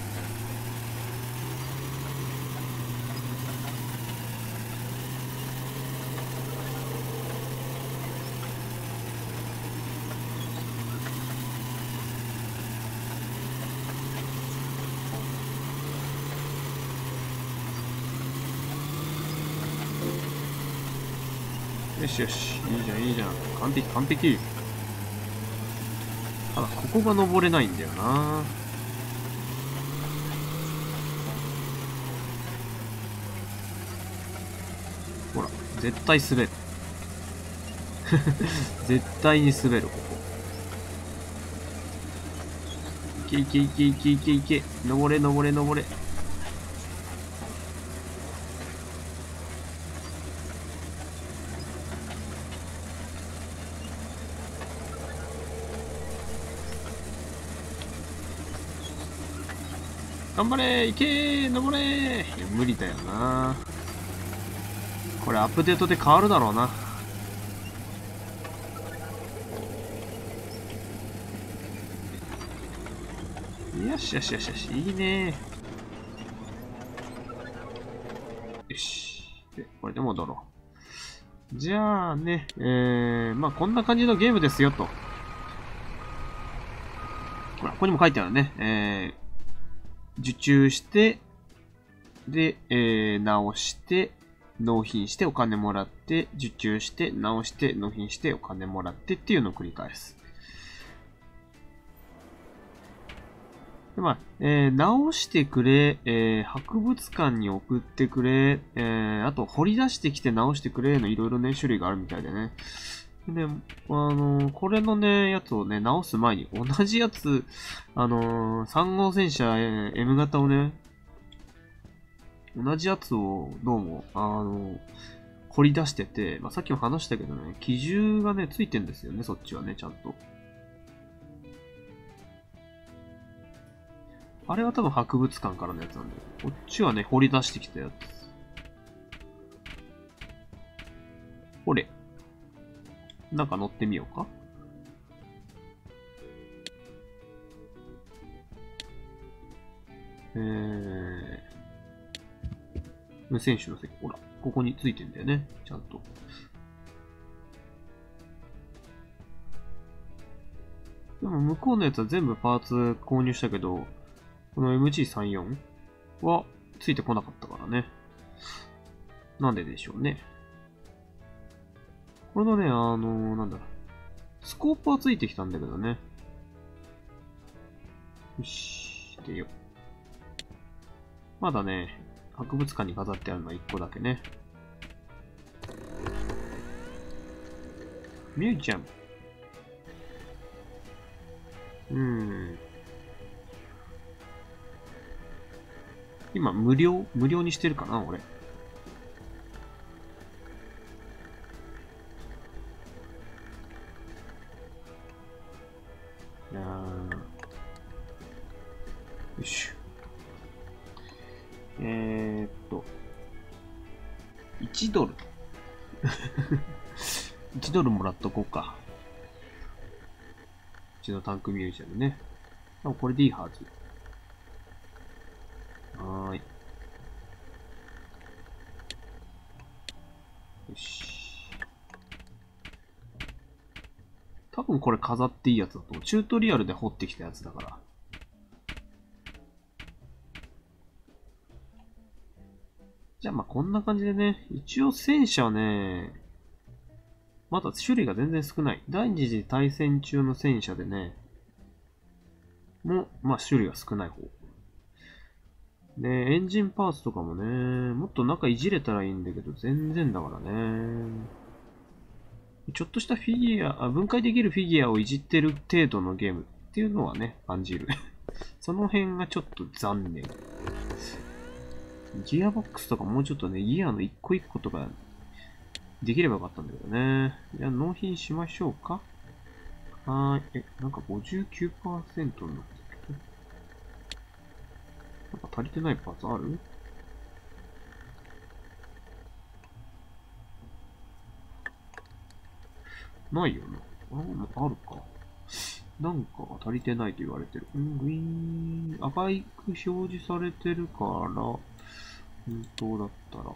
よしよし、いいじゃん、いいじゃん。完璧、完璧。ただ、ここが登れないんだよな。ほら、絶対滑る。絶対に滑る、ここ。いけいけいけいけいけいけ。登れ、登れ、登れ。頑張れ、いけー、登れー。いや、無理だよな。これアップデートで変わるだろうな。よしよしよしよし、いいね。よし。で、これで戻ろう。じゃあね、まあこんな感じのゲームですよと。ほら、ここにも書いてあるね。受注して、で、直して、納品してお金もらって、受注して、直して、納品してお金もらってっていうのを繰り返す。で、まあ、直してくれ、博物館に送ってくれ、あと掘り出してきて直してくれのいろいろね、種類があるみたいでね。で、これのね、やつをね、直す前に同じやつ、3号戦車、M 型をね、同じやつをどうも、掘り出してて、まあ、さっきも話したけどね、機銃がね、ついてんですよね、そっちはね、ちゃんと。あれは多分博物館からのやつなんだけど、こっちはね、掘り出してきたやつ。ほれ。なんか乗ってみようか。無線手の席。ほら、ここについてんだよね。ちゃんと。でも向こうのやつは全部パーツ購入したけど、この MG34 はついてこなかったからね。なんででしょうね。 これのね、なんだ、スコープはついてきたんだけどね。よし、でよ。まだね、博物館に飾ってあるのは1個だけね。ミュージアム。今、無料にしてるかな、俺。よし。1ドル。1ドルもらっとこうか。うちのタンクミュージアムね。多分これでいいはず。はーい。よし。多分これ飾っていいやつだと思う。チュートリアルで掘ってきたやつだから。じゃあまあこんな感じでね。一応戦車はね、まだ種類が全然少ない。第二次大戦中の戦車でね、まあ種類が少ない方。で、エンジンパーツとかもね、もっと中いじれたらいいんだけど、全然だからね。ちょっとしたフィギュア、分解できるフィギュアをいじってる程度のゲームっていうのはね、感じる。その辺がちょっと残念。ギアボックスとかもうちょっとね、ギアの一個一個とかできればよかったんだけどね。じゃあ納品しましょうか。はーい。なんか 59% になってる。なんか足りてないパーツある？ないよな。あるか。なんかが足りてないと言われてる。グイーン。赤いく表示されてるから、本当だったら。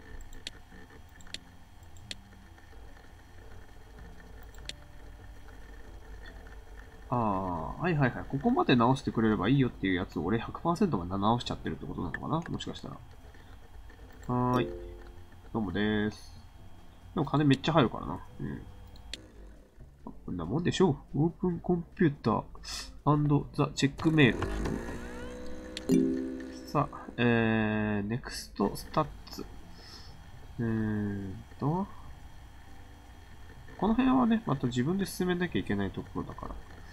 ああ、はいはいはい。ここまで直してくれればいいよっていうやつを俺100%が直しちゃってるってことなのかな、もしかしたら。はーい。どうもでーす。でも金めっちゃ入るからな。うん。こんなもんでしょう。オープンコンピューターザ・チェックメール。さあ、ネクストスタッツ。この辺はね、また自分で進めなきゃいけないところだから。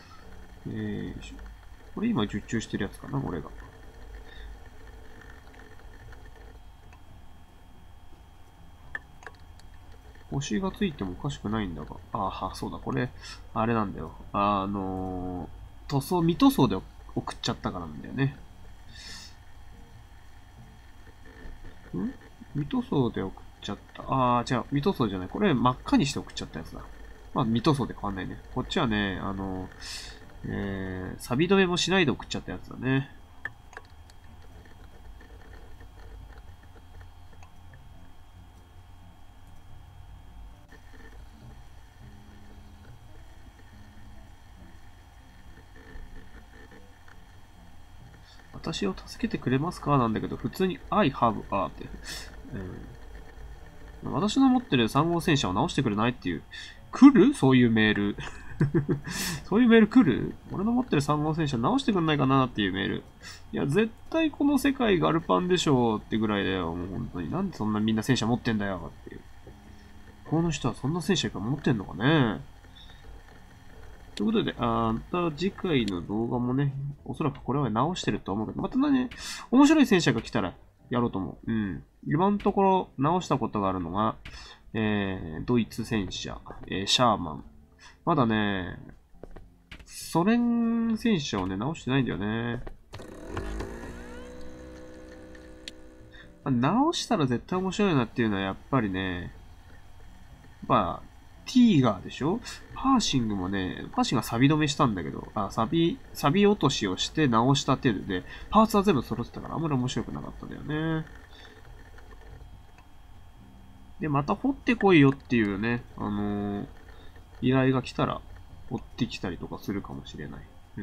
これ今受注してるやつかな、俺が。星がついてもおかしくないんだが。そうだ、これ、あれなんだよ。未塗装で送っちゃったからなんだよね。未塗装で送っちゃった。違う、未塗装じゃない。これ真っ赤にして送っちゃったやつだ。まあ、未塗装で変わんないね。こっちはね、錆止めもしないで送っちゃったやつだね。私を助けてくれますかなんだけど、普通に I have a って。私の持ってる3号戦車を直してくれないっていう。来るそういうメール。そういうメール来る？俺の持ってる3号戦車直してくんないかなっていうメール。いや、絶対この世界ガルパンでしょってぐらいだよ。もう本当に。なんでそんなみんな戦車持ってんだよっていう。この人はそんな戦車いっぱい持ってんのかね。ということで、次回の動画もね、おそらくこれは直してると思うけど、またね、面白い戦車が来たらやろうと思う。うん。今のところ直したことがあるのが、ドイツ戦車、シャーマン。まだね、ソ連戦車をね、直してないんだよね。直したら絶対面白いなっていうのはやっぱりね、ティーガーでしょ？パーシングもね、パーシングは錆止めしたんだけど、錆落としをして直した程度で、パーツは全部揃ってたからあんまり面白くなかったんだよね。で、また掘ってこいよっていうね、依頼が来たら、掘ってきたりとかするかもしれない。うん。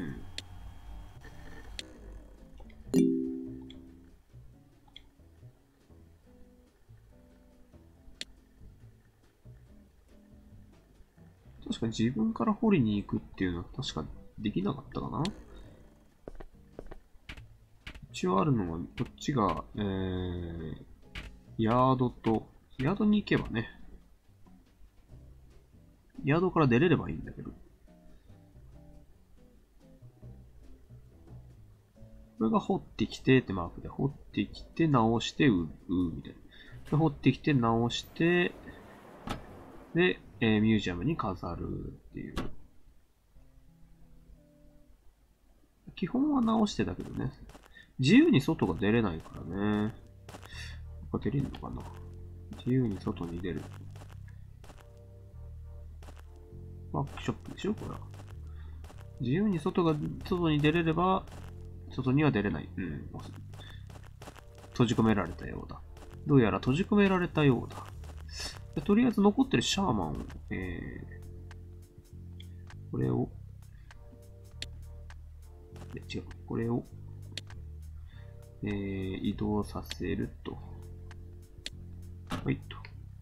か自分から掘りに行くっていうのは確かできなかったかな。一応あるのが、こっちが、ヤードと、ヤードに行けばね、ヤードから出れればいいんだけど。これが掘ってきてってマークで、掘ってきて直してみたいな。で掘ってきて直して、で、ミュージアムに飾るっていう。基本は直してたけどね。自由に外が出れないからね。出れんのかな。自由に外に出る。ワークショップでしょこれは。自由に外に出れれば、外には出れない。うん。閉じ込められたようだ。どうやら閉じ込められたようだ。でとりあえず残ってるシャーマンを、これを、違う。これを、移動させると。はいと。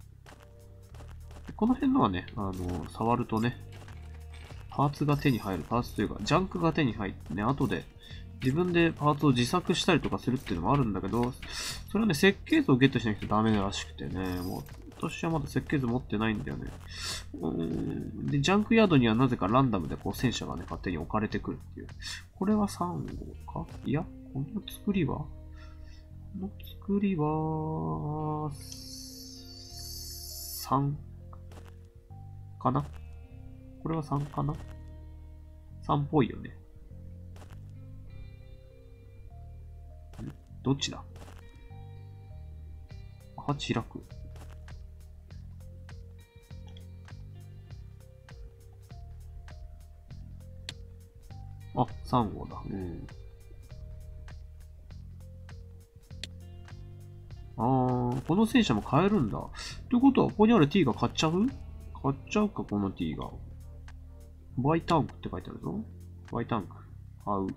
この辺のはね、触るとね、パーツが手に入る。パーツというか、ジャンクが手に入ってね、後で自分でパーツを自作したりとかするっていうのもあるんだけど、それはね、設計図をゲットしなきゃダメらしくてね、もう、私はまだ設計図持ってないんだよね。で、ジャンクヤードにはなぜかランダムでこう戦車がね、勝手に置かれてくるっていう。これは3号かいや、この作りは3かなこれは3かな ?3 っぽいよね。どっちだ ?8 開く。あ、3号だ。うん。この戦車も買えるんだ。ということは、ここにある T が買っちゃうか、この T が。バイタンクって書いてあるぞ。バイタンク。買う。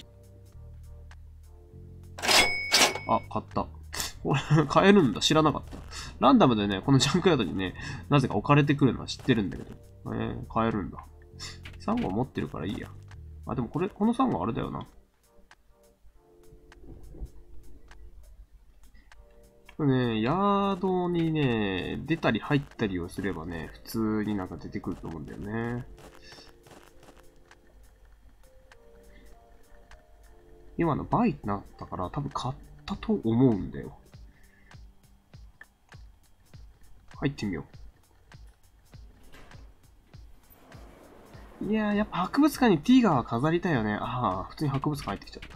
あ、買った。これ、買えるんだ。知らなかった。ランダムでね、このジャンクヤードにね、なぜか置かれてくるのは知ってるんだけど。買えるんだ。3号持ってるからいいや。あ、でもこの3号あれだよな。これね、ヤードにね、出たり入ったりをすればね、普通になんか出てくると思うんだよね。今の倍ってなったから多分買ったと思うんだよ。入ってみよう。いやー、やっぱ博物館にティガーは飾りたいよね。ああ、普通に博物館入ってきちゃった。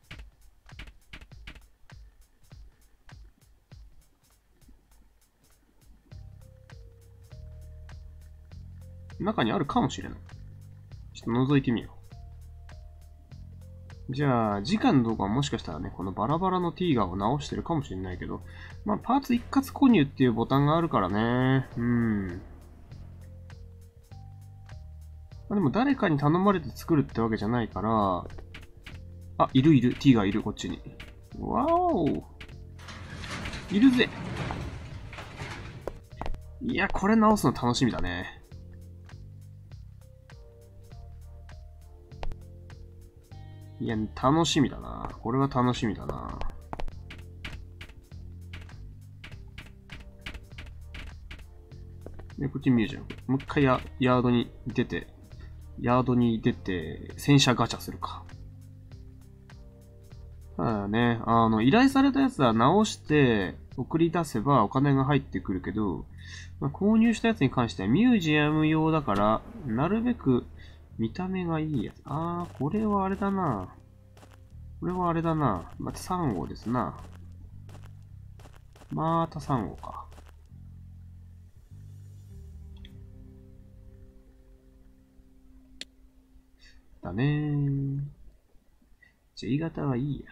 中にあるかもしれない。ちょっと覗いてみよう。じゃあ、時間の動画はもしかしたらね、このバラバラのティーガーを直してるかもしれないけど、まあ、パーツ一括購入っていうボタンがあるからね。でも誰かに頼まれて作るってわけじゃないから、あ、いる、ティーガーいる、こっちに。わーおいるぜ。いや、これ直すの楽しみだね。いや、楽しみだな。これは楽しみだな。で、こっちミュージアム。もう一回ヤードに出て、洗車ガチャするか。ただね、依頼されたやつは直して送り出せばお金が入ってくるけど、まあ、購入したやつに関してはミュージアム用だから、なるべく見た目がいいやつ。これはあれだな。また3号ですな。また3号か。だねー。じゃあ、E 型はいいや。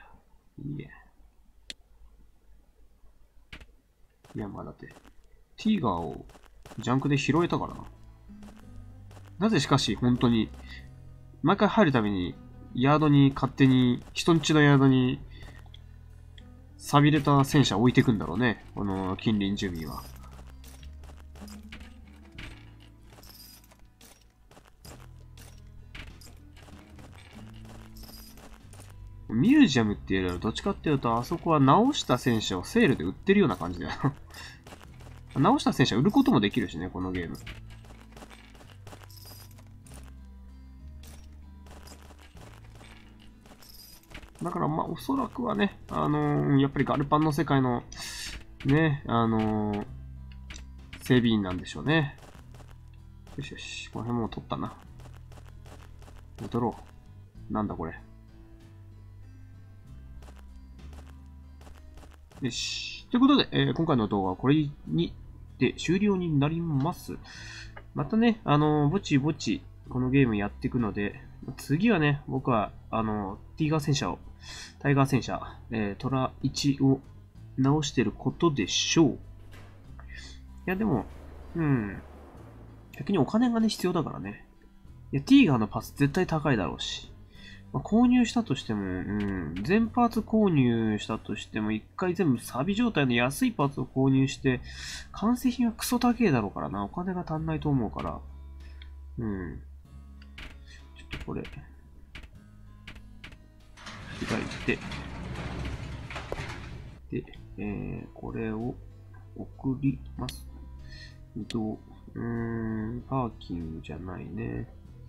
いや、まあだって、ティーガーをジャンクで拾えたからな。なぜしかし、本当に、毎回入るたびに、ヤードに勝手に、人んちのヤードに、錆びれた戦車置いてくんだろうね。この近隣住民は。 ミュージアムっていうよりはどっちかっていうと、あそこは直した戦車をセールで売ってるような感じだよ。直した戦車売ることもできるしね、このゲーム。だからまあおそらくはね、やっぱりガルパンの世界の、ね、整備員なんでしょうね。よしよし、この辺もう取ったな。戻ろう。なんだこれ。よし。ということで、今回の動画はこれにて終了になります。またね、ぼちぼちこのゲームやっていくので、次はね、僕は、タイガー戦車、トラ1を直してることでしょう。いや、でも、逆にお金がね、必要だからね。いや、ティーガーのパス絶対高いだろうし。まあ、購入したとしても、全パーツ購入したとしても、一回全部サビ状態の安いパーツを購入して、完成品はクソ高えだろうからな。お金が足んないと思うから。ちょっとこれ、開いて、で、これを送ります。移動。パーキングじゃないね。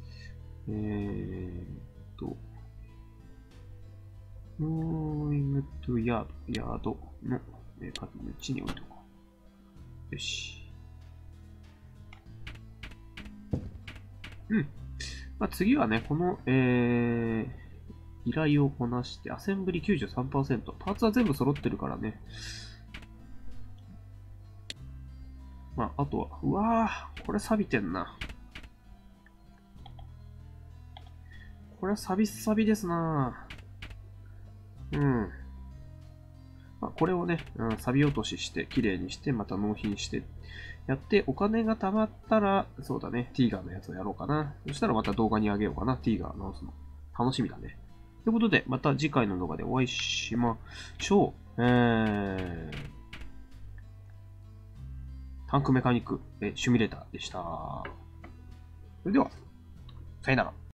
ムーイングトゥヤードのパーキング地に置いとこう。よし。まあ、次はね、この、依頼をこなして、アセンブリ 93%。パーツは全部揃ってるからね。まあ、あとは、うわぁ、これ錆びてんな。これは錆ですなぁ。まあ、これをね、錆落としして、綺麗にして、また納品して、やって、お金が貯まったら、そうだね、ティーガーのやつをやろうかな。そしたらまた動画にあげようかな、ティーガー直すの。楽しみだね。ということで、また次回の動画でお会いしましょう。タンクメカニックシミュレーターでした。それでは、さよなら。